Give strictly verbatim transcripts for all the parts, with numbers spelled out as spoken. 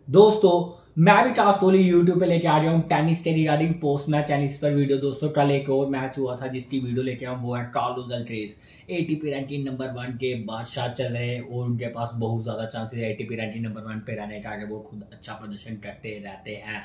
दोस्तों मैं भी टास्क कोहली यूट्यूब पे लेके आ गया हूँ टेनिस के रिगार्डिंग पोस्ट मैच टेनिस पर वीडियो। दोस्तों कल एक और मैच हुआ था जिसकी वीडियो लेके आऊँ, वो है Carlos Alcaraz. ATP ranking number one के बादशाह चल रहे हैं और उनके पास बहुत ज्यादा चांसेस है एटीपी रैंकिंग नंबर वन पे रहने का, अगर वो खुद अच्छा प्रदर्शन करते रहते हैं।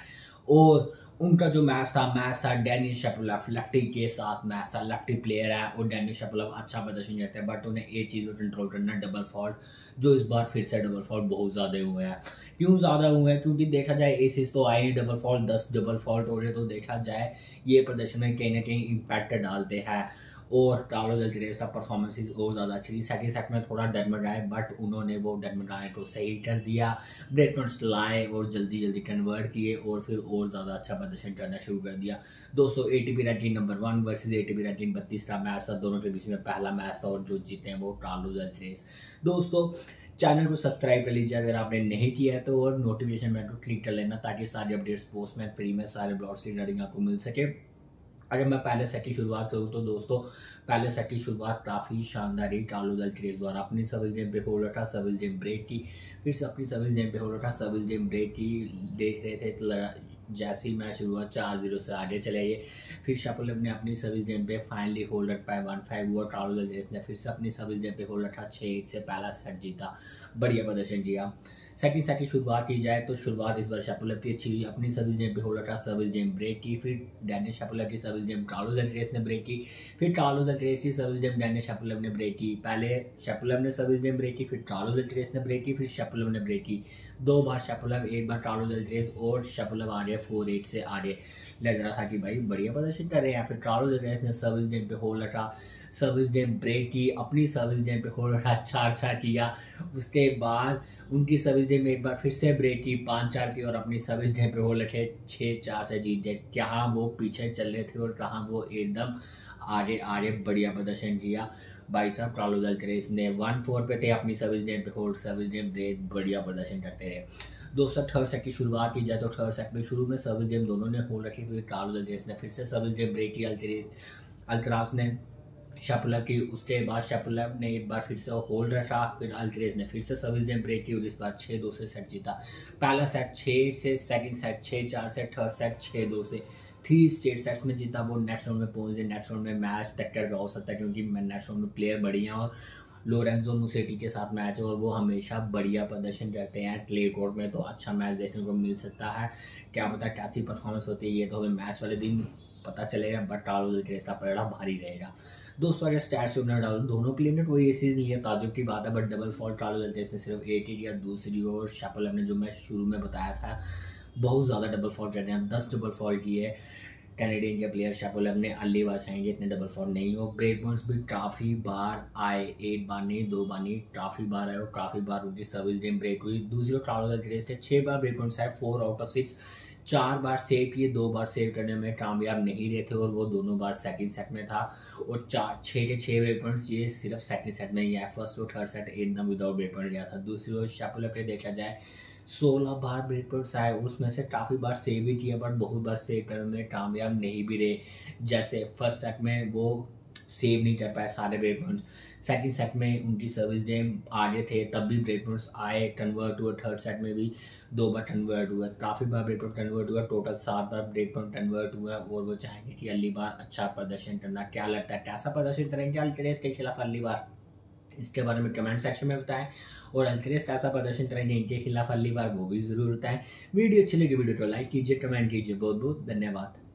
और उनका जो मैच था मैच था डेनिस शापोवालोव, लेफ्टी के साथ मैच था। लेफ्टी प्लेयर है और डेनिस शापोवालोव अच्छा प्रदर्शन करते हैं, बट उन्हें एक चीज़ को कंट्रोल करना, डबल फॉल्ट। जो इस बार फिर से डबल फॉल्ट बहुत ज़्यादा हुए हैं। क्यों ज़्यादा हुए हैं? क्योंकि देखा जाए एसिस तो आए नहीं, डबल फॉल्ट दस डबल फॉल्ट हो रहे, तो देखा जाए ये प्रदर्शन में कहीं ना कहीं इम्पैक्ट डालते हैं। और कार्लोस अल्काराज का परफॉर्मेंस और ज़्यादा अच्छी थी। सेकंड सेट में थोड़ा डगमगाए, बट उन्होंने वो डगमगाने को सही कर दिया। ब्रेक पॉइंट्स लाए और जल्दी जल्दी कन्वर्ट किए और फिर और ज़्यादा अच्छा प्रदर्शन करना शुरू कर दिया। दोस्तों ATP ranking number one versus ATP ranking बत्तीस का मैच था, दोनों के बीच में पहला मैच था और जो जीते हैं वो कार्लोस अल्काराज। दोस्तों चैनल को सब्सक्राइब कर लीजिए अगर आपने नहीं किया है तो, और नोटिफिकेशन बेल को क्लिक कर लेना ताकि सारी अपडेट्स पोस्ट में फ्री में सारे ब्लॉग्स की रिगार्डिंग आपको मिल सके। अगर मैं पहले सेट की शुरुआत करूँ तो दोस्तों पहले सेट की शुरुआत काफ़ी शानदार रही कार्लोस अल्काराज द्वारा। अपनी सर्विस गेम पे होल्ड रखा, सर्विस गेम ब्रेक की, फिर से अपनी सर्विस गेम पे होल्ड रखा, सर्विस गेम ब्रेक की। देख रहे थे तो जैसे ही मैच शुरू हुआ चार जीरो से आगे चले गए। फिर शापोवालोव ने अपनी सर्विस गेम पे फाइनली होल्ड रख पाए, वन फाइव हुआ। कार्लोस अल्काराज ने फिर से अपनी सर्विस गेम पे होल्ड रखा, छः एक से पहला सेट जीता, बढ़िया प्रदर्शन किया। सेकंड सेट की शुरुआत की जाए तो शुरुआत इस बार शापोवालोव की अच्छी हुई। अपनी सर्विस गेम पे होल्ड रखा, सर्विस गेम ब्रेक की, फिर डेनिस शापोवालोव की सर्विस गेम कार्लोस अल्काराज ने ब्रेक की, फिर कार्लोस अल्काराज की सर्विस गेम डेनिस शापोवालोव ने ब्रेक की। पहले शापोवालोव ने सर्विस गेम ब्रेक की, फिर कार्लोस अल्काराज ने ब्रेक की, फिर शापोवालोव ने ब्रेक की। दो बार शापोवालोव, एक बार कार्लोस अल्काराज, और शापोवालोव आ गए फोर एट से आगे। लग रहा था कि भाई बढ़िया प्रदर्शन कर रहे हैं। फिर कार्लोस अल्काराज ने सर्विस गेम पे होल्ड रखा, सर्विस गेम ब्रेक की, अपनी सर्विस गेम पे होल्ड रखा, चार चार किया। उसके बाद उनकी सर्विस गेम में एक बार फिर से ब्रेक की, पाँच चार की, और अपनी सर्विस गेम पे होल्ड रखे, छः चार से जीत गए। कहाँ वो पीछे चल रहे थे और कहाँ वो एकदम आगे आगे बढ़िया प्रदर्शन किया। भाई साहब कार्लोस अल्काराज ने वन फोर पे थे, अपनी सर्विस गेम पे होल्ड, सर्विस गेम ब्रेक, बढ़िया प्रदर्शन करते रहे। दोस्तों थर्ड सेट की शुरुआत की जाए तो थर्ड सेट में शुरू में सर्विस गेम दोनों ने होल्ड रखी, फिर कार्लोस अल्काराज ने फिर से सर्विस गेम ब्रेक की, अल्काराज ने शापोवालोव की। उसके बाद शापोवालोव ने एक बार फिर से होल्ड रखा, फिर अल्काराज ने फिर से सर्विस गेम ब्रेक की और इस बार छः दो से सेट जीता। पहला सेट छः से, सेकंड सेट छः चार से, थर्ड सेट छः दो से। थ्री स्टेट सेट्स में जीता, वो नेक्स्ट राउंड में पहुंच गए। नेक्स्ट राउंड में मैच टक्कर ड्रॉ हो सकता है क्योंकि नेक्स्ट राउंड में प्लेयर बढ़िया और लोरेंजो मुसेटी के साथ मैच है और वो हमेशा बढ़िया प्रदर्शन करते हैं क्ले कोर्ट में, तो अच्छा मैच देखने को मिल सकता है। क्या पता कैसी परफॉर्मेंस होती है, ये तो हमें मैच वाले दिन पता चलेगा, बट कार्लोस अल्काराज का पलड़ा भारी रहेगा। दोस्तों अगर स्टैट्स में डालूं दोनों प्लेयर ने कोई ऐसी नहीं है, ताजुब की बात है, but double fault Carlos Alcaraz ने सिर्फ एक ही किया। दूसरी ओर शापोवालोव ने, जो मैं शुरू में बताया था, बहुत ज़्यादा डबल फॉल्ट कर रहे हैं, दस डबल फॉल्ट किए। कैनेडियन के प्लेयर शापोवालोव ने अगली बार चाहेंगे इतने डबल फॉल्ट नहीं हो। ब्रेक पॉइंट्स भी काफ़ी बार आए, एक बार नहीं दो बार नहीं, काफ़ी बार आए और काफ़ी बार उनकी सर्विस गेम ब्रेक हुई। दूसरी ओर कार्लोस अल्काराज थे, छः बार ब्रेक पॉइंट्स आए, फोर आउट ऑफ सिक्स, चार बार सेव किए, दो बार सेव करने में कामयाब नहीं रहे थे और वो दोनों बार सेकंड सेट में था। और चार छः के छः ब्रेक पॉइंट्स ये सिर्फ सेकंड सेट में ही है, फर्स्ट और थर्ड सेट एकदम विदाउट ब्रेक पॉइंट गया था। दूसरी ओर शापोवालोव के देखा जाए सोलह बार ब्रेक पॉइंट्स आए, उसमें से काफ़ी बार सेव भी किया, बट बहुत बार सेव करने में कामयाब नहीं भी रहे। जैसे फर्स्ट सेट में वो सेव नहीं कर पाए सारे ब्रेक पॉइंट्स, सेकंड सेट में उनकी सर्विस गेम आगे थे तब भी ब्रेक पॉइंट्स आए, कन्वर्ट हुए। थर्ड सेट में भी दो बार कन्वर्ट हुआ, काफ़ी बार ब्रेक पॉइंट कन्वर्ट हुआ, टोटल सात बार ब्रेक पॉइंट कन्वर्ट हुआ और वो चाहेंगे कि अगली बार अच्छा प्रदर्शन करना। क्या लगता है कैसा प्रदर्शन करेंगे अल्काराज के खिलाफ अगली बार? इसके बारे में कमेंट सेक्शन में बताएं, और अल्काराज कैसा प्रदर्शन करेंगे इनके खिलाफ अगली बार वो भी जरूर बताएं। वीडियो अच्छी लगी वीडियो को लाइक कीजिए, कमेंट कीजिए। बहुत बहुत धन्यवाद।